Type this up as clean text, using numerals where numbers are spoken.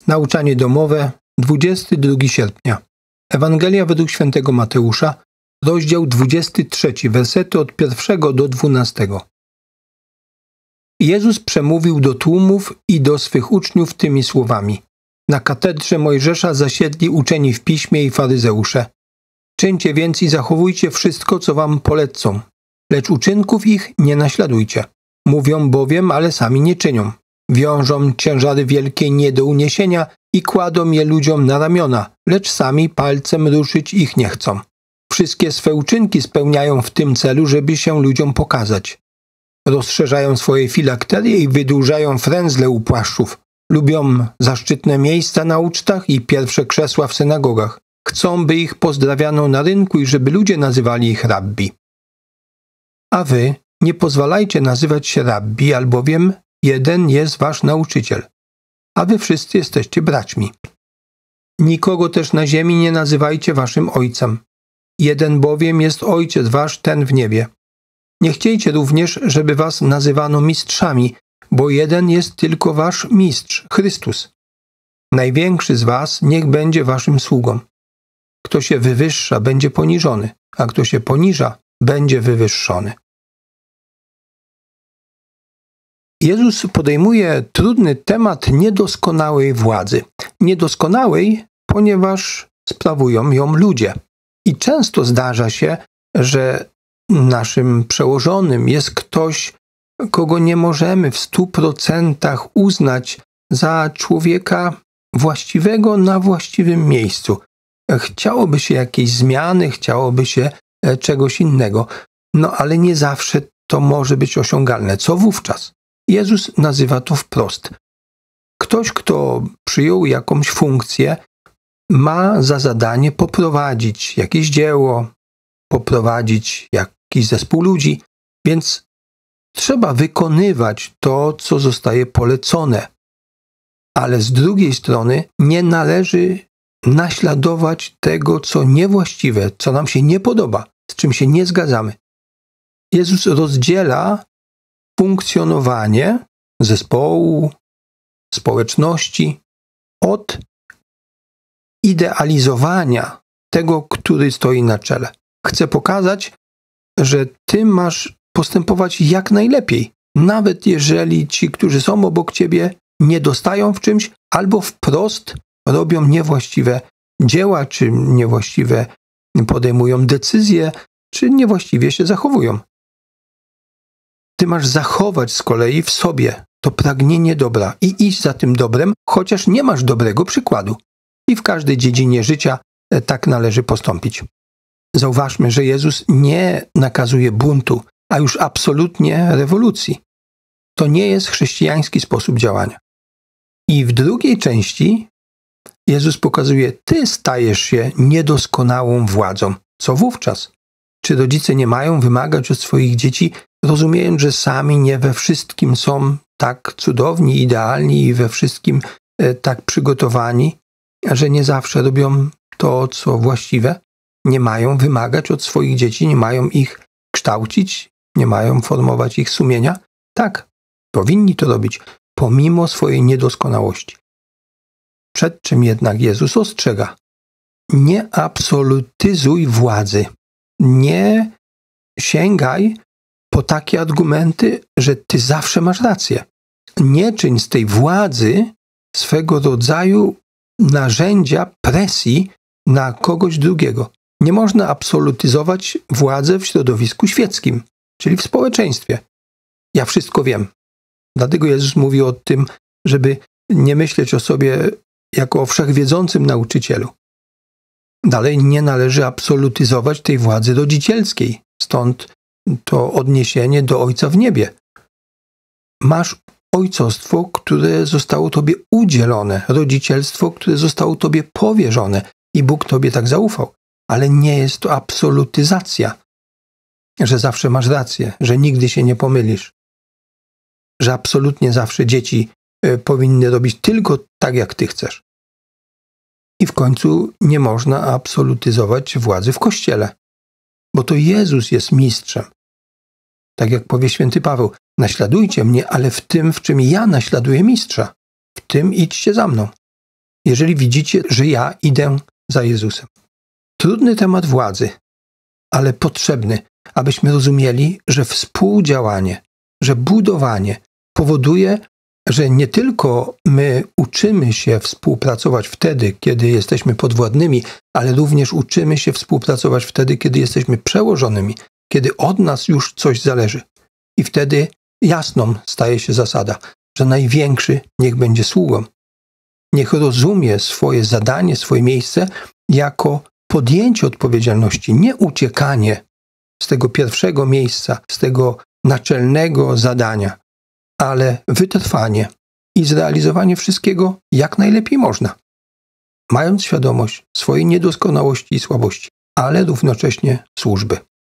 Nauczanie domowe, 22 sierpnia. Ewangelia według świętego Mateusza, rozdział 23, wersety od 1 do 12. Jezus przemówił do tłumów i do swych uczniów tymi słowami. Na katedrze Mojżesza zasiedli uczeni w piśmie i faryzeusze. Czyńcie więc i zachowujcie wszystko, co wam polecą, lecz uczynków ich nie naśladujcie. Mówią bowiem, ale sami nie czynią. Wiążą ciężary wielkie nie do uniesienia i kładą je ludziom na ramiona, lecz sami palcem ruszyć ich nie chcą. Wszystkie swe uczynki spełniają w tym celu, żeby się ludziom pokazać. Rozszerzają swoje filakterie i wydłużają frędzle u płaszczów. Lubią zaszczytne miejsca na ucztach i pierwsze krzesła w synagogach. Chcą, by ich pozdrawiano na rynku i żeby ludzie nazywali ich rabbi. A wy nie pozwalajcie nazywać się rabbi, albowiem jeden jest wasz nauczyciel, a wy wszyscy jesteście braćmi. Nikogo też na ziemi nie nazywajcie waszym ojcem. Jeden bowiem jest ojciec wasz, ten w niebie. Nie chciejcie również, żeby was nazywano mistrzami, bo jeden jest tylko wasz mistrz, Chrystus. Największy z was niech będzie waszym sługą. Kto się wywyższa, będzie poniżony, a kto się poniża, będzie wywyższony. Jezus podejmuje trudny temat niedoskonałej władzy. Niedoskonałej, ponieważ sprawują ją ludzie. I często zdarza się, że naszym przełożonym jest ktoś, kogo nie możemy w 100% uznać za człowieka właściwego na właściwym miejscu. Chciałoby się jakiejś zmiany, chciałoby się czegoś innego, ale nie zawsze to może być osiągalne. Co wówczas? Jezus nazywa to wprost. Ktoś, kto przyjął jakąś funkcję, ma za zadanie poprowadzić jakieś dzieło, poprowadzić jakiś zespół ludzi, więc trzeba wykonywać to, co zostaje polecone. Ale z drugiej strony nie należy naśladować tego, co niewłaściwe, co nam się nie podoba, z czym się nie zgadzamy. Jezus rozdziela funkcjonowanie zespołu, społeczności od idealizowania tego, który stoi na czele. Chce pokazać, że ty masz postępować jak najlepiej, nawet jeżeli ci, którzy są obok ciebie, nie dostają w czymś albo wprost robią niewłaściwe dzieła, czy niewłaściwe podejmują decyzje, czy niewłaściwie się zachowują. Ty masz zachować z kolei w sobie to pragnienie dobra i iść za tym dobrem, chociaż nie masz dobrego przykładu. I w każdej dziedzinie życia tak należy postąpić. Zauważmy, że Jezus nie nakazuje buntu, a już absolutnie rewolucji. To nie jest chrześcijański sposób działania. I w drugiej części Jezus pokazuje, ty stajesz się niedoskonałą władzą. Co wówczas? Czy rodzice nie mają wymagać od swoich dzieci, rozumiejąc, że sami nie we wszystkim są tak cudowni, idealni i we wszystkim tak przygotowani, że nie zawsze robią to, co właściwe? Nie mają wymagać od swoich dzieci, nie mają ich kształcić, nie mają formować ich sumienia? Tak, powinni to robić, pomimo swojej niedoskonałości. Przed czym jednak Jezus ostrzega? Nie absolutyzuj władzy. Nie sięgaj po takie argumenty, że ty zawsze masz rację. Nie czyń z tej władzy swego rodzaju narzędzia presji na kogoś drugiego. Nie można absolutyzować władzy w środowisku świeckim, czyli w społeczeństwie. Ja wszystko wiem. Dlatego Jezus mówi o tym, żeby nie myśleć o sobie jako o wszechwiedzącym nauczycielu. Dalej nie należy absolutyzować tej władzy rodzicielskiej. Stąd to odniesienie do Ojca w niebie. Masz ojcostwo, które zostało tobie udzielone, rodzicielstwo, które zostało tobie powierzone i Bóg tobie tak zaufał. Ale nie jest to absolutyzacja, że zawsze masz rację, że nigdy się nie pomylisz, że absolutnie zawsze dzieci powinny robić tylko tak, jak ty chcesz. I w końcu nie można absolutyzować władzy w Kościele, bo to Jezus jest mistrzem. Tak jak powie święty Paweł, naśladujcie mnie, ale w tym, w czym ja naśladuję mistrza, w tym idźcie za mną. jeżeli widzicie, że ja idę za Jezusem. Trudny temat władzy, ale potrzebny, abyśmy rozumieli, że współdziałanie, że budowanie powoduje, że nie tylko my uczymy się współpracować wtedy, kiedy jesteśmy podwładnymi, ale również uczymy się współpracować wtedy, kiedy jesteśmy przełożonymi, kiedy od nas już coś zależy. I wtedy jasną staje się zasada, że największy niech będzie sługą. Niech rozumie swoje zadanie, swoje miejsce jako podjęcie odpowiedzialności, nie uciekanie z tego pierwszego miejsca, z tego naczelnego zadania, ale wytrwanie i zrealizowanie wszystkiego jak najlepiej można, mając świadomość swojej niedoskonałości i słabości, ale równocześnie służby.